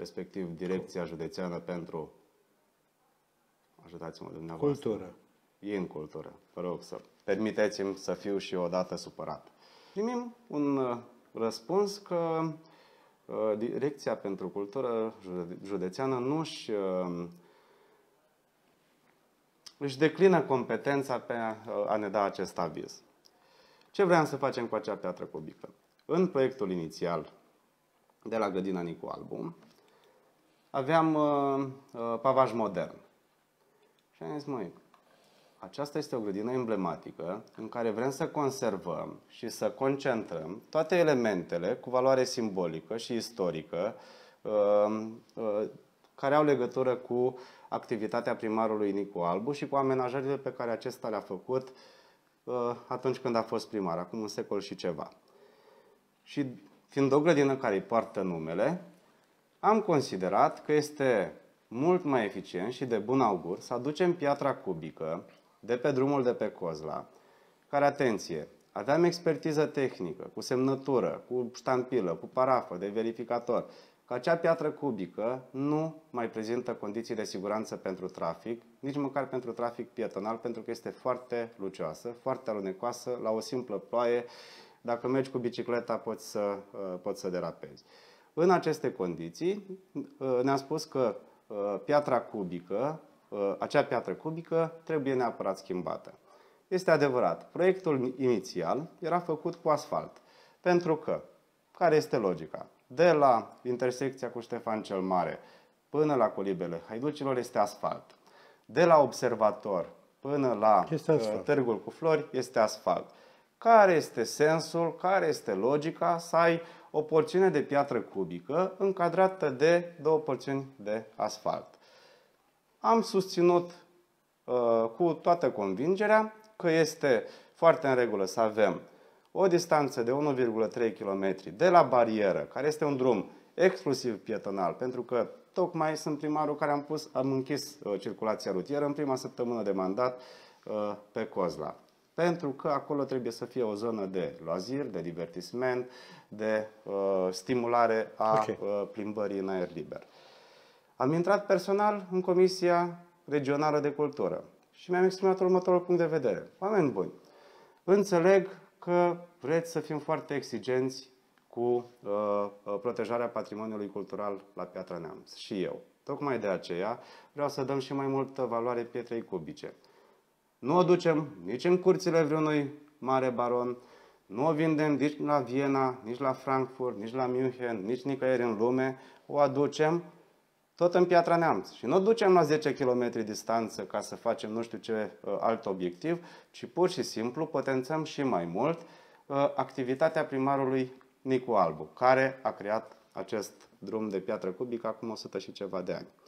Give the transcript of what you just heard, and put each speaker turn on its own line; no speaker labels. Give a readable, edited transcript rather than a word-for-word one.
respectiv Direcția Județeană pentru, ajutați-mă dumneavoastră,
Cultură.
E în cultură. Vă rog să permiteți-mi să fiu și eu odată supărat. Primim un răspuns că Direcția pentru Cultură Județeană nu își declină competența pe a ne da acest aviz. Ce vreau să facem cu acea piatră cubică? În proiectul inițial de la Grădina Nicu Albu aveam pavaj modern. Și am zis, măi, aceasta este o grădină emblematică în care vrem să conservăm și să concentrăm toate elementele cu valoare simbolică și istorică care au legătură cu activitatea primarului Nicu Albu și cu amenajările pe care acesta le-a făcut atunci când a fost primar, acum un secol și ceva. Și fiind o grădină care îi poartă numele, am considerat că este mult mai eficient și de bun augur să aducem piatra cubică de pe drumul de pe Cozla, care, atenție, aveam expertiză tehnică, cu semnătură, cu ștampilă, cu parafă de verificator, că acea piatră cubică nu mai prezintă condiții de siguranță pentru trafic, nici măcar pentru trafic pietonal, pentru că este foarte lucioasă, foarte alunecoasă, la o simplă ploaie, dacă mergi cu bicicleta poți să derapezi. În aceste condiții ne-a spus că piatra cubică, acea piatră cubică trebuie neapărat schimbată. Este adevărat, proiectul inițial era făcut cu asfalt, pentru că, care este logica? De la intersecția cu Ștefan cel Mare până la Colibele Haiducilor este asfalt. De la Observator până la Târgul cu Flori este asfalt. Care este sensul, care este logica să ai o porțiune de piatră cubică încadrată de două porțiuni de asfalt? Am susținut cu toată convingerea că este foarte în regulă să avem o distanță de 1,3 km de la barieră, care este un drum exclusiv pietonal, pentru că tocmai sunt primarul care am închis circulația rutieră în prima săptămână de mandat pe Cozla. Pentru că acolo trebuie să fie o zonă de loazir, de divertisment, de stimulare a plimbării în aer liber. Am intrat personal în Comisia Regională de Cultură și mi-am exprimat următorul punct de vedere. Oameni buni, înțeleg că vreți să fim foarte exigenți cu protejarea patrimoniului cultural la Piatra Neamț. Și eu. Tocmai de aceea vreau să dăm și mai multă valoare pietrei cubice. Nu o ducem nici în curțile vreunui mare baron, nu o vindem nici la Viena, nici la Frankfurt, nici la München, nici nicăieri în lume. O aducem tot în Piatra Neamț. Și nu o ducem la 10 km distanță ca să facem nu știu ce alt obiectiv, ci pur și simplu potențăm și mai mult activitatea primarului Nicu Albu, care a creat acest drum de piatră cubică acum 100 și ceva de ani.